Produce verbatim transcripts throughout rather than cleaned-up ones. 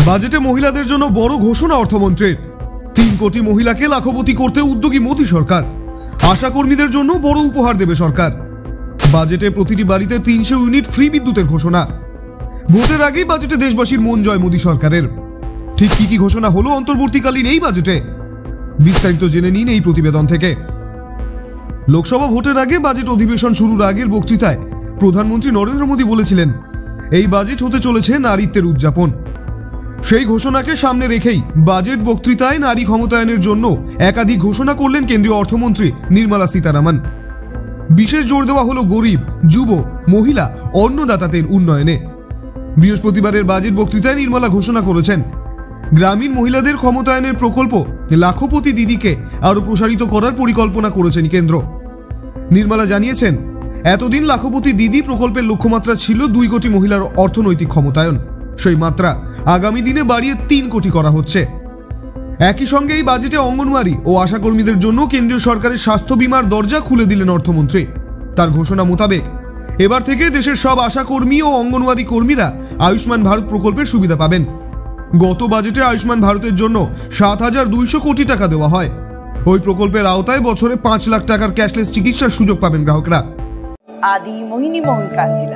বাজেটে মহিলাদের জন্য বড় ঘোষণা অর্থমন্ত্রীর। তিন কোটি মহিলাকে লাখপতি করতে উদ্যোগী মোদী সরকার। আশা কর্মীদের জন্য বড় উপহার দেবে সরকার। বাজেটে প্রতিটি বাড়িতে তিনশো ইউনিট ফ্রি বিদ্যুতের ঘোষণা। ভোটের আগেই বাজেটে দেশবাসীর মন জয় মোদী সরকারের। ঠিক কি কি ঘোষণা হলো অন্তর্বর্তীকালীন এই বাজেটে, বিস্তারিত জেনে নিন এই প্রতিবেদন থেকে। লোকসভা ভোটের আগে বাজেট অধিবেশন শুরুর আগের বক্তৃতায় প্রধানমন্ত্রী নরেন্দ্র মোদী বলেছিলেন, এই বাজেট হতে চলেছে নারীত্বের উদযাপন। সেই ঘোষণাকে সামনে রেখেই বাজেট বক্তৃতায় নারী ক্ষমতায়নের জন্য একাধিক ঘোষণা করলেন কেন্দ্রীয় অর্থমন্ত্রী নির্মলা সীতারামন। বিশেষ জোর দেওয়া হলো গরিব, যুব, মহিলা, অন্নদাতাদের উন্নয়নে। বৃহস্পতিবারের বাজেট বক্তৃতায় নির্মলা ঘোষণা করেছেন, গ্রামীণ মহিলাদের ক্ষমতায়নের প্রকল্প লাখপতি দিদিকে আরও প্রসারিত করার পরিকল্পনা করেছেন কেন্দ্র। নির্মলা জানিয়েছেন, এতদিন লাখপতি দিদি প্রকল্পের লক্ষ্যমাত্রা ছিল দুই কোটি মহিলার অর্থনৈতিক ক্ষমতায়ন। সেই মাত্রা আগামী দিনে বাড়িয়ে তিন কোটি করা হচ্ছে। একই সঙ্গে এই বাজেটে অঙ্গনওয়াড়ি ও আশাকর্মীদের জন্য কেন্দ্রীয় সরকারের স্বাস্থ্য বীমার দরজা খুলে দিলেন অর্থমন্ত্রী। তার ঘোষণা মোতাবেক এবার থেকে দেশের সব আশাকর্মী ও অঙ্গনওয়াড়ি কর্মীরা আয়ুষ্মান ভারত প্রকল্পের সুবিধা পাবেন। গত বাজেটে আয়ুষ্মান ভারতের জন্য সাত হাজার দুইশো কোটি টাকা দেওয়া হয়। ওই প্রকল্পের আওতায় বছরে পাঁচ লাখ টাকার ক্যাশলেস চিকিৎসার সুযোগ পাবেন গ্রাহকরা। আদি মোহিনী মোহন কাঞ্জিলা।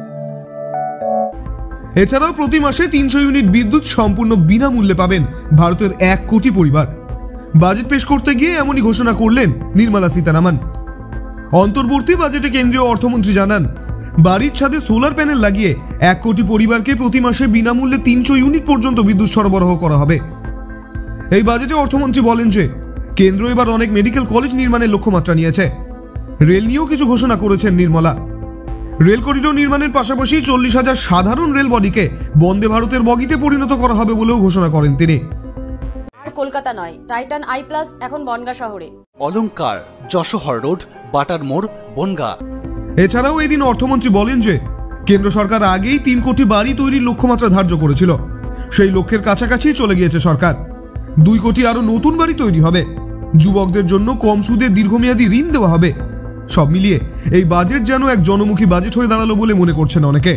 এছাড়াও প্রতি মাসে তিনশো ইউনিট বিদ্যুৎ সম্পূর্ণ বিনামূল্যে পাবেন ভারতের এক কোটি পরিবার। বাজেট পেশ করতে গিয়ে এমনই ঘোষণা করলেন নির্মলা সীতারামন। অন্তর্বর্তী বাজেটে কেন্দ্রীয় অর্থমন্ত্রী জানান, বাড়ির ছাদে সোলার প্যানেল লাগিয়ে এক কোটি পরিবারকে প্রতি মাসে বিনামূল্যে তিনশো ইউনিট পর্যন্ত বিদ্যুৎ সরবরাহ করা হবে। এই বাজেটে অর্থমন্ত্রী বলেন যে কেন্দ্র এবার অনেক মেডিকেল কলেজ নির্মাণের লক্ষ্যমাত্রা নিয়েছে। রেল নিয়েও কিছু ঘোষণা করেছেন নির্মলা। রেল করিডোর নির্মাণের পাশাপাশি চল্লিশ হাজার সাধারণ রেল বডিকে বন্দে ভারতের বগিতে পরিণত করা হবে বলেও ঘোষণা করেন তিনি। আর কলকাতা নয়, টাইটান আই প্লাস এখন বনগাঁ শহরে। অলংকার, যশোহর রোড, বাটার মোড়, বনগাঁ। এছাড়াও এদিন অর্থমন্ত্রী বলেন যে কেন্দ্র সরকার আগেই তিন কোটি বাড়ি তৈরির লক্ষ্যমাত্রা ধার্য করেছিল। সেই লক্ষ্যের কাছাকাছি চলে গিয়েছে সরকার। দুই কোটি আরো নতুন বাড়ি তৈরি হবে। যুবকদের জন্য কম সুদে দীর্ঘমেয়াদী ঋণ দেওয়া হবে। সব মিলিয়ে এই বাজেট যেন এক জনমুখী বাজেট হয়ে দাঁড়ালো বলে মনে করছেন অনেকে।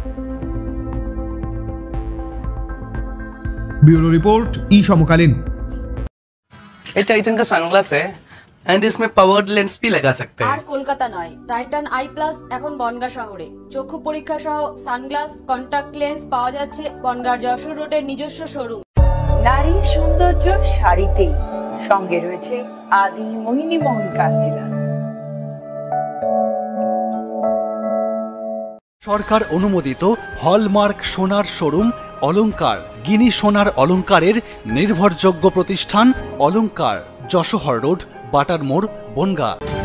ब्यूरो रिपोर्ट ई समकालीन। ये टाइटन का सनग्लास है एंड इसमें पावर्ड लेंस भी लगा सकते हैं। আর কলকাতা নয়, টাইটান আই প্লাস এখন বনগাঁ শহরে। চক্ষু পরীক্ষা সহ সানগ্লাস, কন্টাক্ট লেন্স পাওয়া যাচ্ছে বনগাঁর যশোর রোডের নিজস্ব শোরুম। নারীর সৌন্দর্য শাড়িতেই, সঙ্গে রয়েছে আদি মোহিনী মোহন কাঞ্জিলা। সরকার অনুমোদিত হলমার্ক সোনার শোরুম অলংকার, গিনি সোনার অলংকারের নির্ভরযোগ্য প্রতিষ্ঠান অলংকার, যশোহর রোড, বাটার মোড়, বনগাঁ।